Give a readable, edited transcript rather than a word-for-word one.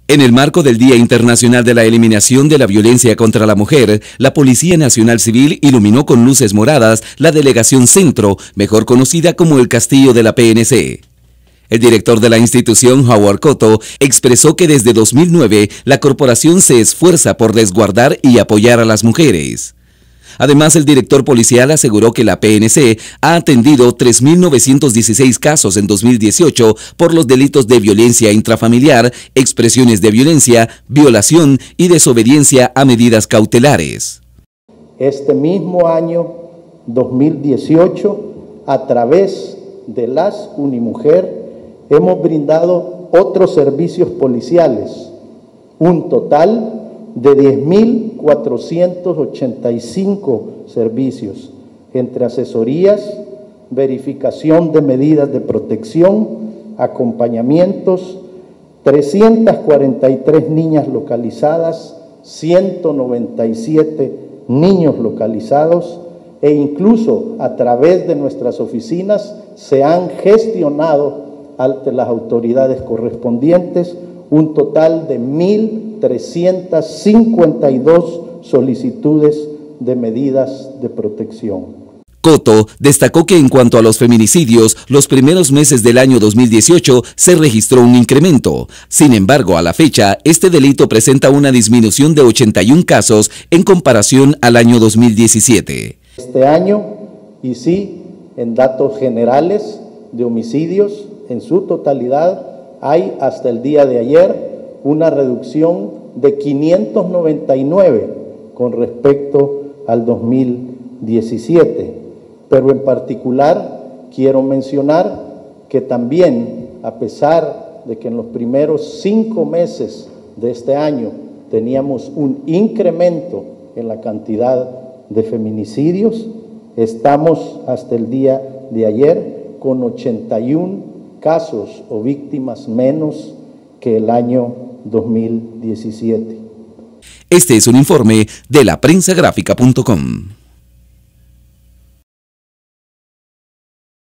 En el marco del Día Internacional de la Eliminación de la Violencia contra la Mujer, la Policía Nacional Civil iluminó con luces moradas la Delegación Centro, mejor conocida como el Castillo de la PNC. El director de la institución, Howard Cotto, expresó que desde 2009 la corporación se esfuerza por resguardar y apoyar a las mujeres. Además, el director policial aseguró que la PNC ha atendido 3.916 casos en 2018 por los delitos de violencia intrafamiliar, expresiones de violencia, violación y desobediencia a medidas cautelares. Este mismo año 2018, a través de las Unimujer, hemos brindado otros servicios policiales, un total de 10.485 servicios, entre asesorías, verificación de medidas de protección, acompañamientos, 343 niñas localizadas, 197 niños localizados e incluso a través de nuestras oficinas se han gestionado ante las autoridades correspondientes un total de 1.352 solicitudes de medidas de protección. Cotto destacó que en cuanto a los feminicidios, los primeros meses del año 2018 se registró un incremento. Sin embargo, a la fecha, este delito presenta una disminución de 81 casos en comparación al año 2017. Este año, y sí, en datos generales de homicidios, en su totalidad, hay hasta el día de ayer una reducción de 599 con respecto al 2017. Pero en particular quiero mencionar que también, a pesar de que en los primeros 5 meses de este año teníamos un incremento en la cantidad de feminicidios, estamos hasta el día de ayer con 81 casos o víctimas menos que el año 2017. Este es un informe de laprensagráfica.com.